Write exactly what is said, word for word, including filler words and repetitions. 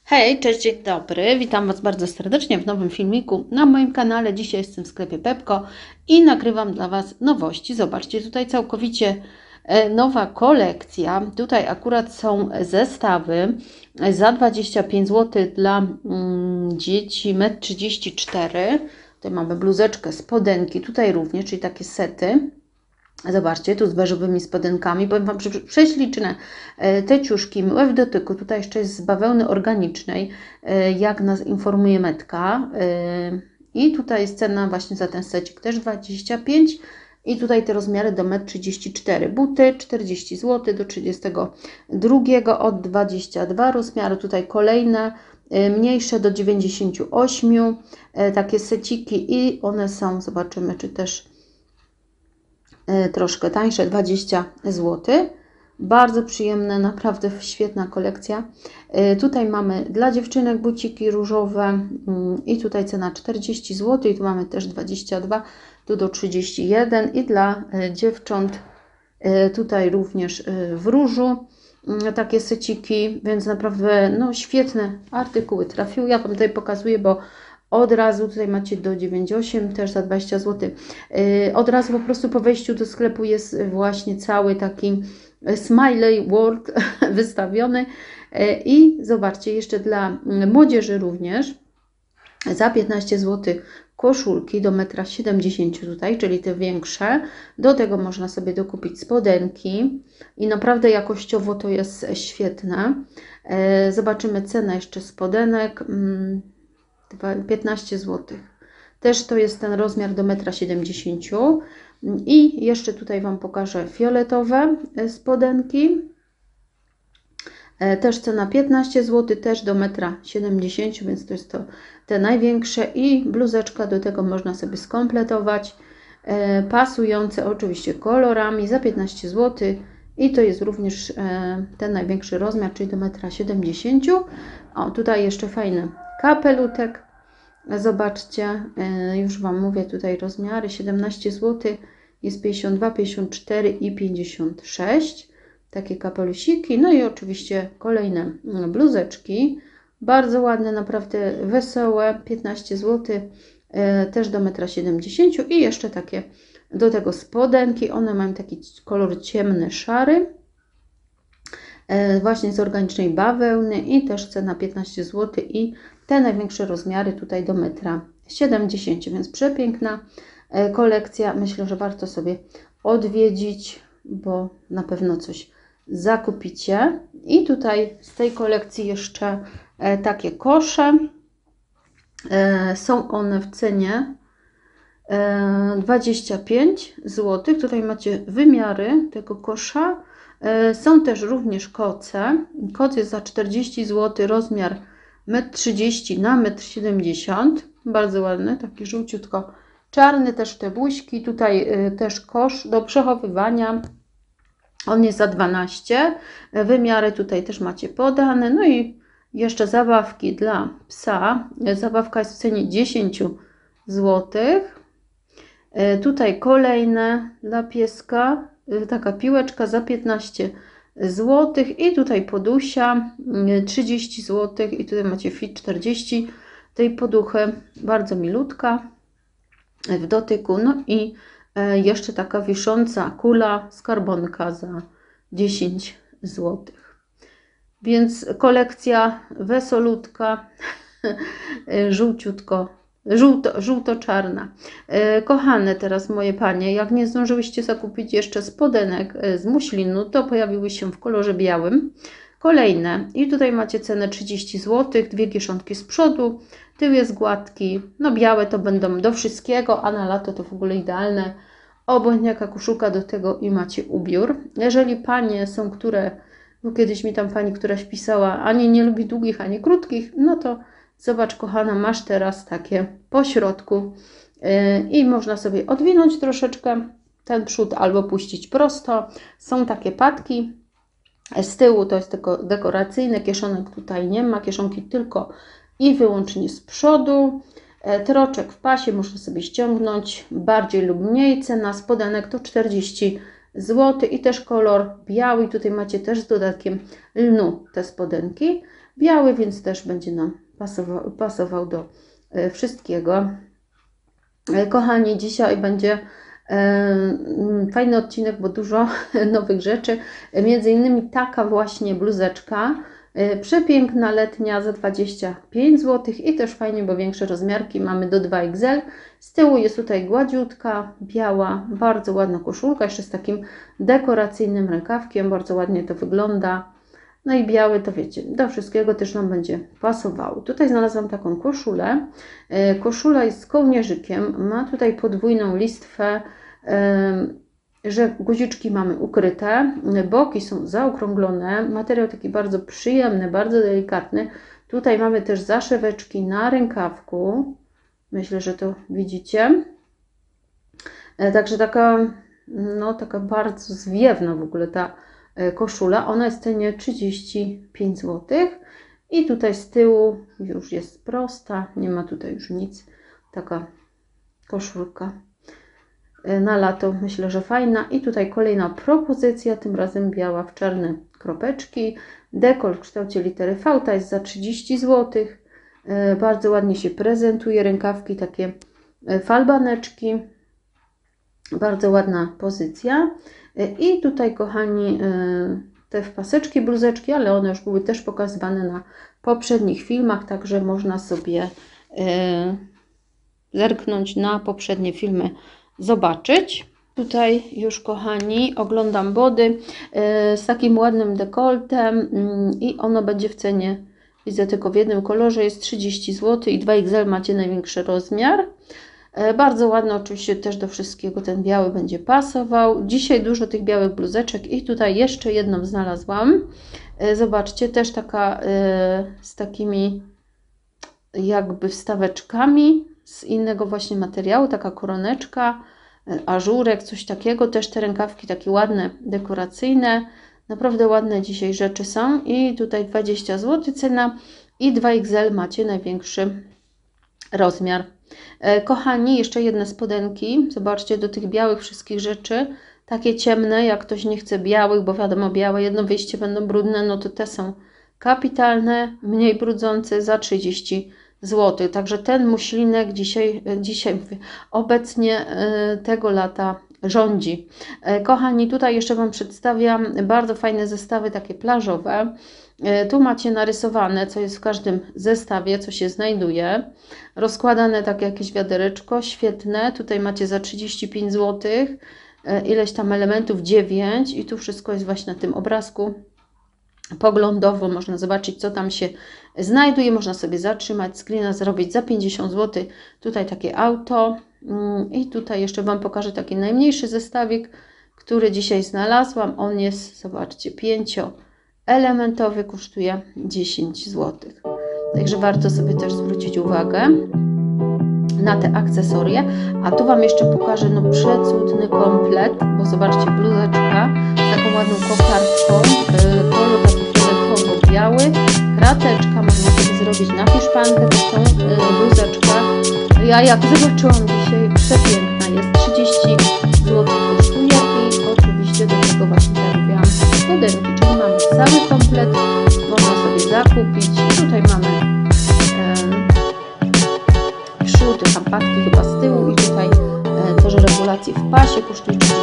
Hej, cześć, dzień dobry. Witam Was bardzo serdecznie w nowym filmiku na moim kanale. Dzisiaj jestem w sklepie Pepco i nagrywam dla Was nowości. Zobaczcie, tutaj całkowicie nowa kolekcja. Tutaj akurat są zestawy za dwadzieścia pięć złotych dla mm, dzieci metr trzydzieści cztery. Tutaj mamy bluzeczkę, spodenki, tutaj również, czyli takie sety. Zobaczcie, tu z beżowymi spodenkami. Powiem Wam, że prześliczne te ciuszki, miłe w dotyku. Tutaj jeszcze jest z bawełny organicznej, jak nas informuje Metka. I tutaj jest cena właśnie za ten secik też dwadzieścia pięć. I tutaj te rozmiary do metr trzydzieści cztery. Buty czterdzieści złotych do trzydziestego drugiego od dwudziestu dwóch rozmiary. Tutaj kolejne mniejsze do dziewięćdziesięciu ośmiu. Takie seciki i one są, zobaczymy, czy też troszkę tańsze, dwadzieścia złotych. Bardzo przyjemne, naprawdę świetna kolekcja. Tutaj mamy dla dziewczynek buciki różowe i tutaj cena czterdzieści złotych. I tu mamy też dwadzieścia dwa, tu do trzydziestu jeden i dla dziewcząt tutaj również w różu takie seciki, więc naprawdę no, świetne artykuły trafiły. Ja Wam tutaj pokazuję, bo od razu tutaj macie do dziewięćdziesięciu ośmiu też za dwadzieścia złotych. Yy, od razu po prostu po wejściu do sklepu jest właśnie cały taki smiley world wystawiony. Yy, I zobaczcie, jeszcze dla młodzieży również za piętnaście złotych koszulki do metra siedemdziesięciu tutaj, czyli te większe. Do tego można sobie dokupić spodenki i naprawdę jakościowo to jest świetne. Yy, zobaczymy cenę jeszcze spodenek. Yy, piętnaście złotych. Też to jest ten rozmiar do metra siedemdziesięciu. I jeszcze tutaj Wam pokażę fioletowe spodenki. Też cena piętnaście złotych, też do metra siedemdziesięciu, więc to jest to te największe. I bluzeczka do tego można sobie skompletować. Pasujące oczywiście kolorami za piętnaście złotych. I to jest również ten największy rozmiar, czyli do metra siedemdziesięciu. O, tutaj jeszcze fajny kapelutek. Zobaczcie, już Wam mówię tutaj rozmiary, siedemnaście złotych, jest pięćdziesiąt dwa, pięćdziesiąt cztery i pięćdziesiąt sześć. Takie kapelusiki, no i oczywiście kolejne bluzeczki. Bardzo ładne, naprawdę wesołe, piętnaście złotych, też do metra siedemdziesięciu i jeszcze takie do tego spodenki. One mają taki kolor ciemny, szary. Właśnie z organicznej bawełny i też cena piętnaście złotych i te największe rozmiary tutaj do metra siedemdziesięciu, więc przepiękna kolekcja. Myślę, że warto sobie odwiedzić, bo na pewno coś zakupicie. I tutaj z tej kolekcji jeszcze takie kosze. Są one w cenie dwadzieścia pięć złotych. Tutaj macie wymiary tego kosza. Są też również koce. Koc jest za czterdzieści złotych, rozmiar metr trzydzieści na metr siedemdziesiąt. Bardzo ładny, taki żółciutko czarny, też te buźki. Tutaj też kosz do przechowywania. On jest za dwanaście. Wymiary tutaj też macie podane. No i jeszcze zabawki dla psa. Zabawka jest w cenie dziesięć złotych. Tutaj kolejne dla pieska. Taka piłeczka za piętnaście złotych i tutaj podusia trzydzieści złotych i tutaj macie fit czterdzieści tej poduchy, bardzo milutka w dotyku. No i jeszcze taka wisząca kula skarbonka za dziesięć złotych. Więc kolekcja wesolutka, żółciutko Żółto, żółto-czarna. Kochane teraz moje panie, jak nie zdążyłyście zakupić jeszcze spodenek z muślinu, to pojawiły się w kolorze białym. Kolejne. I tutaj macie cenę trzydzieści złotych, dwie kieszonki z przodu, tył jest gładki. No białe to będą do wszystkiego, a na lato to w ogóle idealne. Obojętnie jaka koszulka do tego i macie ubiór. Jeżeli panie są, które, bo kiedyś mi tam pani któraś pisała, ani nie lubi długich, ani krótkich, no to zobacz, kochana, masz teraz takie po środku yy, i można sobie odwinąć troszeczkę ten przód albo puścić prosto. Są takie patki. Z tyłu to jest tylko dekoracyjne, kieszonek tutaj nie ma, kieszonki tylko i wyłącznie z przodu. E, troczek w pasie można sobie ściągnąć bardziej lub mniej. Cena spodenek to czterdzieści złotych i też kolor biały. I tutaj macie też z dodatkiem lnu te spodenki. biały, więc też będzie nam pasował, pasował do e, wszystkiego. E, kochani, dzisiaj będzie e, fajny odcinek, bo dużo nowych rzeczy, e, między innymi taka właśnie bluzeczka, e, przepiękna letnia za dwadzieścia pięć złotych i też fajnie, bo większe rozmiarki mamy do dwa X L. Z tyłu jest tutaj gładziutka, biała, bardzo ładna koszulka, jeszcze z takim dekoracyjnym rękawkiem, bardzo ładnie to wygląda. No i biały to wiecie, do wszystkiego też nam będzie pasowało. Tutaj znalazłam taką koszulę. Koszula jest z kołnierzykiem, ma tutaj podwójną listwę, że guziczki mamy ukryte, boki są zaokrąglone, materiał taki bardzo przyjemny, bardzo delikatny. Tutaj mamy też zaszeweczki na rękawku, myślę, że to widzicie. Także taka, no taka bardzo zwiewna w ogóle ta koszula, ona jest w cenie trzydzieści pięć złotych i tutaj z tyłu już jest prosta, nie ma tutaj już nic, taka koszulka na lato, myślę, że fajna. I tutaj kolejna propozycja, tym razem biała w czarne kropeczki, dekol w kształcie litery V, ta jest za trzydzieści złotych, bardzo ładnie się prezentuje, rękawki takie falbaneczki, bardzo ładna pozycja. I tutaj, kochani, te paseczki, bluzeczki, ale one już były też pokazywane na poprzednich filmach, także można sobie zerknąć na poprzednie filmy, zobaczyć. Tutaj już, kochani, oglądam body z takim ładnym dekoltem i ono będzie w cenie, widzę tylko w jednym kolorze, jest trzydzieści złotych i dwa X L macie największy rozmiar. Bardzo ładny, oczywiście też do wszystkiego ten biały będzie pasował. Dzisiaj dużo tych białych bluzeczek i tutaj jeszcze jedną znalazłam. Zobaczcie, też taka z takimi jakby wstaweczkami z innego właśnie materiału, taka koroneczka, ażurek, coś takiego. Też te rękawki takie ładne, dekoracyjne. Naprawdę ładne dzisiaj rzeczy są i tutaj dwadzieścia złotych cena i dwa X L macie największy rozmiar. Kochani, jeszcze jedne spodenki. Zobaczcie, do tych białych wszystkich rzeczy, takie ciemne, jak ktoś nie chce białych, bo wiadomo, białe jedno wyjście będą brudne, no to te są kapitalne, mniej brudzące za trzydzieści złotych. Także ten muślinek dzisiaj, dzisiaj obecnie tego lata rządzi. Kochani, tutaj jeszcze Wam przedstawiam bardzo fajne zestawy, takie plażowe. Tu macie narysowane, co jest w każdym zestawie, co się znajduje. Rozkładane tak jakieś wiadereczko, świetne. Tutaj macie za trzydzieści pięć złotych ileś tam elementów, dziewięć i tu wszystko jest właśnie na tym obrazku. Poglądowo można zobaczyć, co tam się znajduje. Można sobie zatrzymać, screena zrobić za pięćdziesiąt złotych. Tutaj takie auto i tutaj jeszcze Wam pokażę taki najmniejszy zestawik, który dzisiaj znalazłam. On jest, zobaczcie, pięcio elementowy, kosztuje dziesięć złotych. Także warto sobie też zwrócić uwagę na te akcesoria. A tu Wam jeszcze pokażę no przecudny komplet, bo zobaczcie, bluzeczka z taką ładną kokardką, yy, kolor taki fioletowo-biały, krateczka, można sobie zrobić na hiszpankę, tą yy, bluzeczka. Ja jak zobaczyłam dzisiaj, przepiękna jest, trzydzieści złotych kosztuje i oczywiście do tego właśnie zarobiłam spodenki, czyli mamy cały komplet, można sobie zakupić. Tutaj mamy e, przód, tam patki chyba z tyłu i tutaj e, też regulacje w pasie, kosztuje